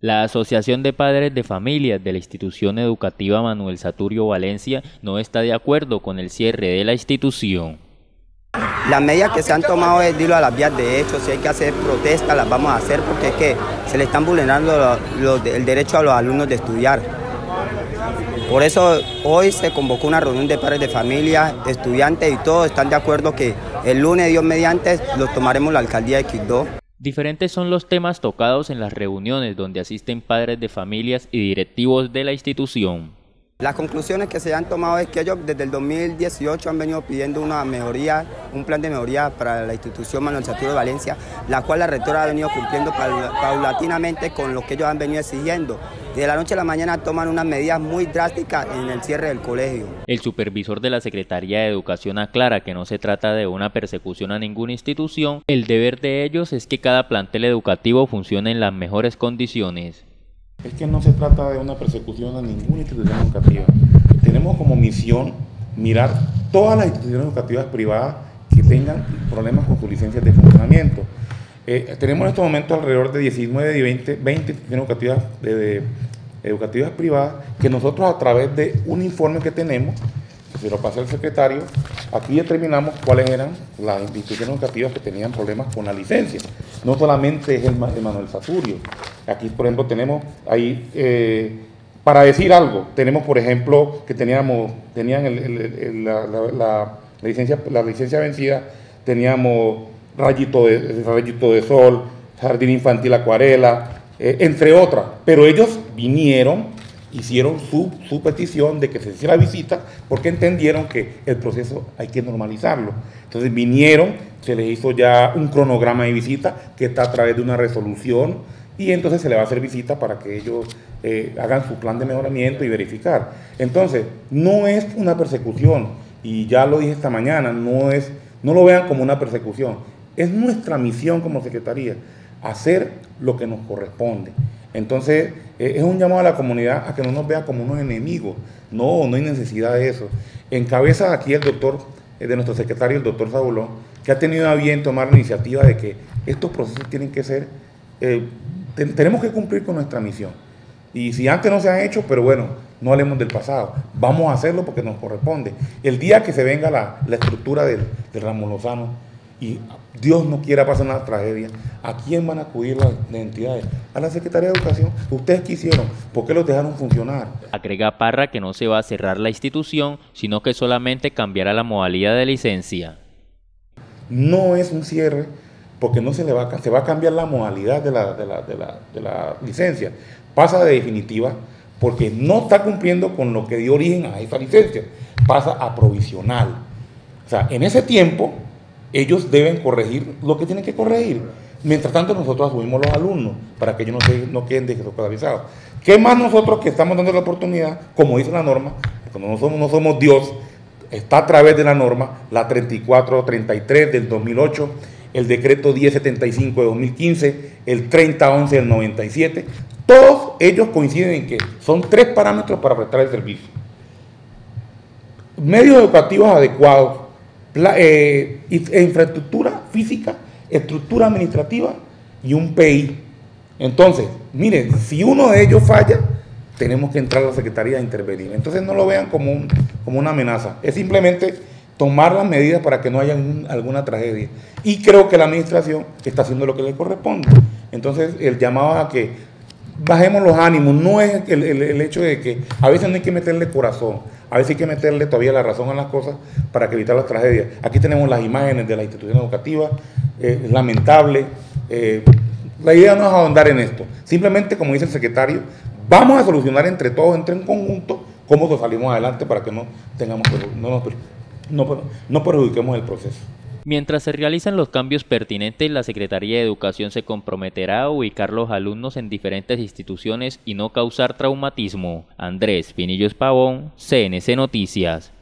La Asociación de Padres de Familias de la Institución Educativa Manuel Saturio Valencia no está de acuerdo con el cierre de la institución. Las medidas que se han tomado es irlo a las vías de hecho. Si hay que hacer protestas, las vamos a hacer porque es que se le están vulnerando el derecho a los alumnos de estudiar. Por eso hoy se convocó una reunión de padres de familia, estudiantes y todos están de acuerdo que el lunes, Dios mediante, lo tomaremos la alcaldía de Quibdó. Diferentes son los temas tocados en las reuniones donde asisten padres de familias y directivos de la institución. Las conclusiones que se han tomado es que ellos desde el 2018 han venido pidiendo una mejoría, un plan de mejoría para la institución Manuel Saturio de Valencia, la cual la rectora ha venido cumpliendo paulatinamente con lo que ellos han venido exigiendo. De la noche a la mañana toman unas medidas muy drásticas en el cierre del colegio. El supervisor de la Secretaría de Educación aclara que no se trata de una persecución a ninguna institución, el deber de ellos es que cada plantel educativo funcione en las mejores condiciones. Es que no se trata de una persecución a ninguna institución educativa. Tenemos como misión mirar todas las instituciones educativas privadas que tengan problemas con sus licencias de funcionamiento. Tenemos en este momento alrededor de 19 y 20 instituciones educativas privadas que nosotros a través de un informe que tenemos, que se lo pasa al secretario, aquí determinamos cuáles eran las instituciones educativas que tenían problemas con la licencia. No solamente es el Manuel Saturio. Aquí, por ejemplo, tenemos ahí, para decir algo, tenemos, por ejemplo, que tenían la licencia vencida, teníamos rayito de sol, jardín infantil acuarela, entre otras. Pero ellos vinieron, hicieron su petición de que se hiciera visita porque entendieron que el proceso hay que normalizarlo. Entonces vinieron, se les hizo ya un cronograma de visita que está a través de una resolución y entonces se le va a hacer visita para que ellos hagan su plan de mejoramiento y verificar. Entonces, no es una persecución, y ya lo dije esta mañana, no lo vean como una persecución. Es nuestra misión como Secretaría, hacer lo que nos corresponde. Entonces, es un llamado a la comunidad a que no nos vea como unos enemigos. No hay necesidad de eso. Encabeza aquí el doctor, de nuestro secretario, el doctor Zabulón, que ha tenido a bien tomar la iniciativa de que estos procesos tienen que ser, tenemos que cumplir con nuestra misión. Y si antes no se han hecho, pero bueno, no hablemos del pasado. Vamos a hacerlo porque nos corresponde. El día que se venga la estructura del Ramo Lozano, y Dios no quiera pasar una tragedia, ¿a quién van a acudir las entidades? A la Secretaría de Educación. Ustedes quisieron, ¿por qué los dejaron funcionar? Agrega Parra que no se va a cerrar la institución, sino que solamente cambiará la modalidad de licencia. No es un cierre, porque no se va a cambiar la modalidad de la licencia. Pasa de definitiva, porque no está cumpliendo con lo que dio origen a esa licencia. Pasa a provisional. O sea, en ese tiempo ellos deben corregir lo que tienen que corregir. Mientras tanto, nosotros asumimos los alumnos para que ellos no queden desescolarizados. ¿Qué más nosotros que estamos dando la oportunidad, como dice la norma, porque no somos Dios, está a través de la norma, la 3433 del 2008, el decreto 1075 de 2015, el 3011 del 97, todos ellos coinciden en que son 3 parámetros para prestar el servicio: medios educativos adecuados, infraestructura física, estructura administrativa y un PI. Entonces, miren, si uno de ellos falla, tenemos que entrar a la Secretaría a intervenir. Entonces no lo vean como una amenaza, es simplemente tomar las medidas para que no haya alguna tragedia. Y creo que la administración está haciendo lo que le corresponde. Entonces el llamado a que bajemos los ánimos, no es el hecho de que a veces no hay que meterle corazón, a veces hay que meterle todavía la razón a las cosas para que evitar las tragedias. Aquí tenemos las imágenes de la institución educativa, es lamentable. La idea no es ahondar en esto, simplemente, como dice el secretario, vamos a solucionar entre todos, en conjunto, cómo salimos adelante para que no perjudiquemos el proceso. Mientras se realizan los cambios pertinentes, la Secretaría de Educación se comprometerá a ubicar los alumnos en diferentes instituciones y no causar traumatismo. Andrés Pinillos Pavón, CNC Noticias.